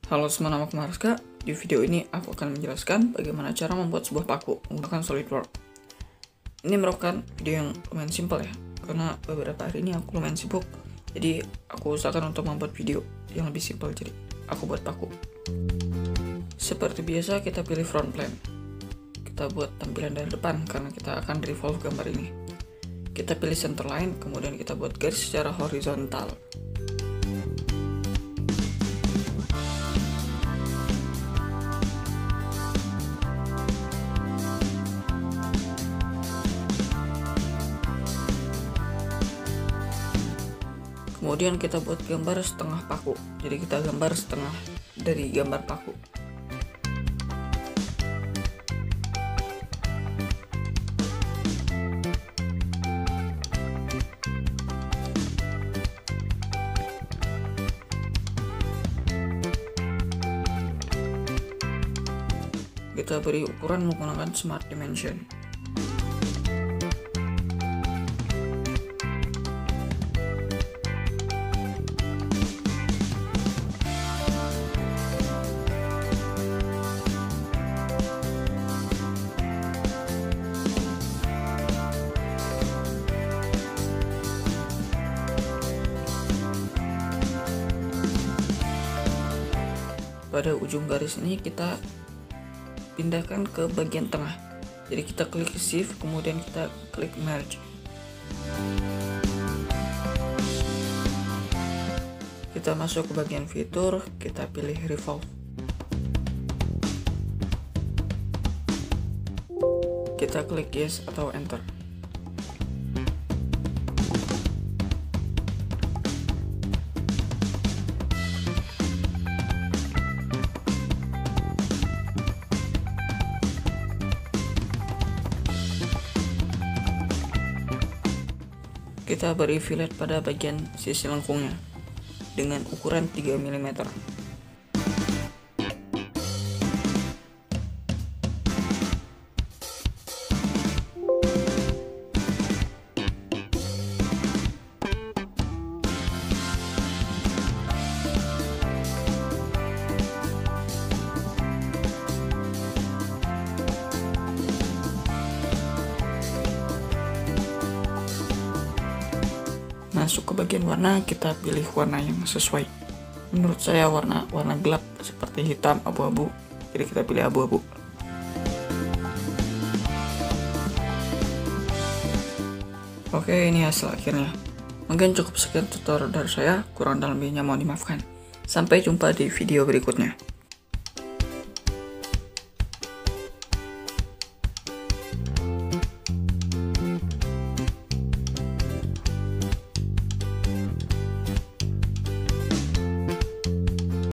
Halo semua, nama aku Mariska. Di video ini aku akan menjelaskan bagaimana cara membuat sebuah paku menggunakan SolidWorks. Ini merupakan video yang lumayan simpel ya, karena beberapa hari ini aku lumayan sibuk. Jadi aku usahakan untuk membuat video yang lebih simpel, jadi aku buat paku. Seperti biasa kita pilih front plane. Kita buat tampilan dari depan karena kita akan revolve gambar ini. Kita pilih center line, kemudian kita buat garis secara horizontal. Kemudian kita buat gambar setengah paku. Jadi kita gambar setengah dari gambar paku. Kita beri ukuran menggunakan Smart Dimension. Pada ujung garis ini kita pindahkan ke bagian tengah. Jadi kita klik shift, kemudian kita klik merge. Kita masuk ke bagian fitur, kita pilih revolve. Kita klik yes atau enter. Kita beri fillet pada bagian sisi lengkungnya dengan ukuran 3 mm. Masuk ke bagian warna, kita pilih warna yang sesuai. Menurut saya warna gelap seperti hitam, abu-abu, jadi kita pilih abu-abu. Oke, ini hasil akhirnya. Mungkin cukup sekian tutorial dari saya, kurang dan lebihnya mohon dimaafkan. Sampai jumpa di video berikutnya.